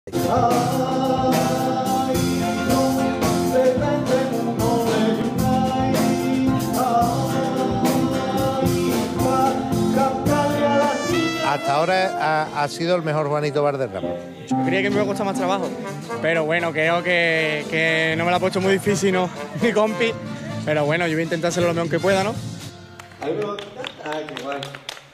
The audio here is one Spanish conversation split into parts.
Hasta ahora ha sido el mejor Juanito Valderrama. Yo creía que me iba a costar más trabajo, pero bueno, creo que no me la ha puesto muy difícil, ¿no? Mi compi, pero bueno, yo voy a intentar hacerlo lo mejor que pueda, ¿no? Ay, qué guay.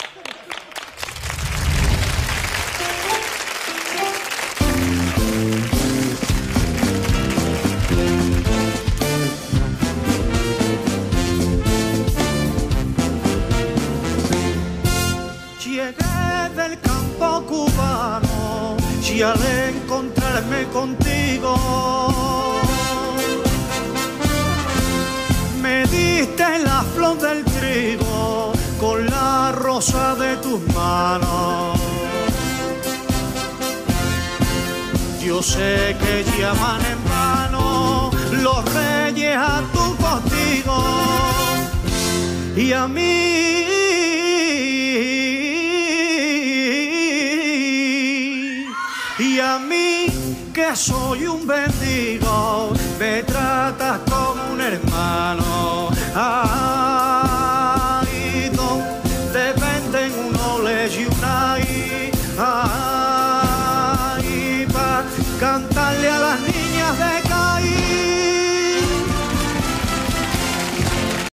Llegué del campo cubano y al encontrarme contigo me diste la flor del trigo con la rosa de tus manos. Yo sé que llaman en vano los reyes a tu postigo y a mí que soy un bendigo